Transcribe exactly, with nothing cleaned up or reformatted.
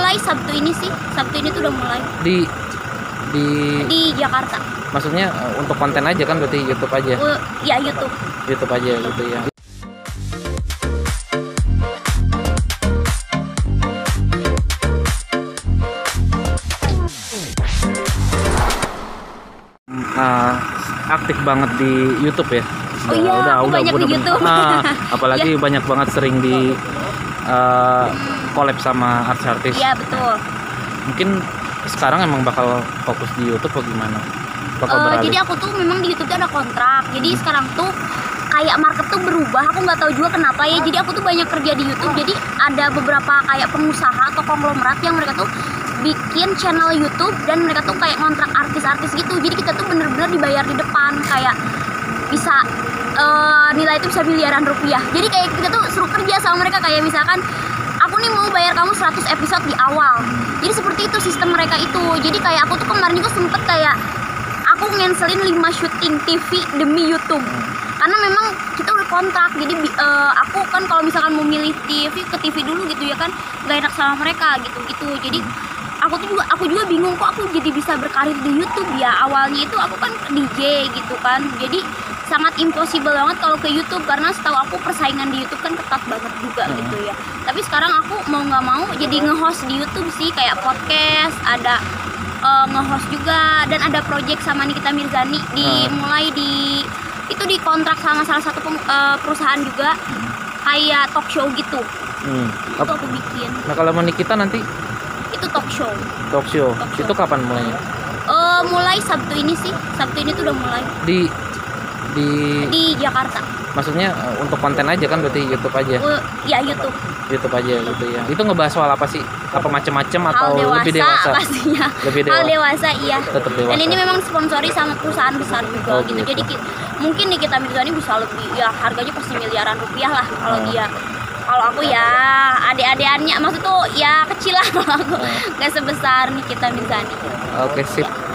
mulai Sabtu ini sih. Sabtu ini tuh udah mulai. Di di Di Jakarta. Maksudnya uh, untuk konten aja kan, berarti YouTube aja. Uh, ya YouTube. YouTube aja gitu ya. Uh, aktif banget di YouTube ya. Oh iya, aku banyak di YouTube. Nah, apalagi banyak banget sering di uh, collab sama artis-artis. Iya betul. Mungkin sekarang emang bakal fokus di YouTube atau gimana? Bakal Uh, beralih. jadi aku tuh memang di YouTube tuh ada kontrak. Jadi sekarang tuh kayak market tuh berubah. Aku nggak tahu juga kenapa ya. Jadi aku tuh banyak kerja di YouTube. Jadi ada beberapa kayak pengusaha atau konglomerat yang mereka tuh bikin channel YouTube dan mereka tuh kayak ngontrak artis-artis gitu. Jadi kita tuh bener-bener dibayar di depan, kayak bisa uh, nilai itu bisa miliaran rupiah. Jadi kayak kita tuh suruh kerja sama mereka, kayak misalkan aku nih mau bayar kamu seratus episode di awal. Jadi seperti itu sistem mereka itu. Jadi kayak aku tuh kemarin juga sempet kayak aku ngenselin lima syuting T V demi YouTube. Karena memang kita udah kontrak. Jadi uh, aku kan kalau misalkan mau milih T V ke T V dulu gitu ya kan, gak enak sama mereka gitu-gitu. Jadi aku tuh juga aku juga bingung kok aku jadi bisa berkarir di YouTube ya. Awalnya itu aku kan D J gitu kan. Jadi sangat impossible banget kalau ke YouTube, karena setahu aku persaingan di YouTube kan ketat banget juga hmm. gitu ya. Tapi sekarang aku mau nggak mau jadi nge-host di YouTube sih, kayak podcast, ada uh, nge-host juga, dan ada project sama Nikita Mirzani dimulai di itu di kontrak sama salah satu uh, perusahaan juga, kayak talk show gitu. Hmm. Itu aku bikin. Nah kalau mau Nikita nanti itu talk show. Talk show. Talk show. Itu kapan mulainya? Uh, mulai Sabtu ini sih. Sabtu ini tuh udah mulai. Di di di Jakarta. Maksudnya uh, untuk konten aja kan, berarti YouTube aja. Uh, ya YouTube. YouTube aja gitu ya. Itu ngebahas soal apa sih? Apa macam-macam atau dewasa, lebih dewasa? Pastinya. Lebih dewasa. Hal dewasa iya. Tetap dewasa. Dan ini memang sponsori sama perusahaan besar juga Oh, gitu. gitu. Jadi ki- mungkin Nikita Mirzani bisa lebih, ya harganya pasti miliaran rupiah lah kalau Oh. dia. Kalau aku ya adik-adikannya, maksud tuh ya kecil lah kalau aku. Oh. Gak sebesar Nikita Mirzani. Oke, sip.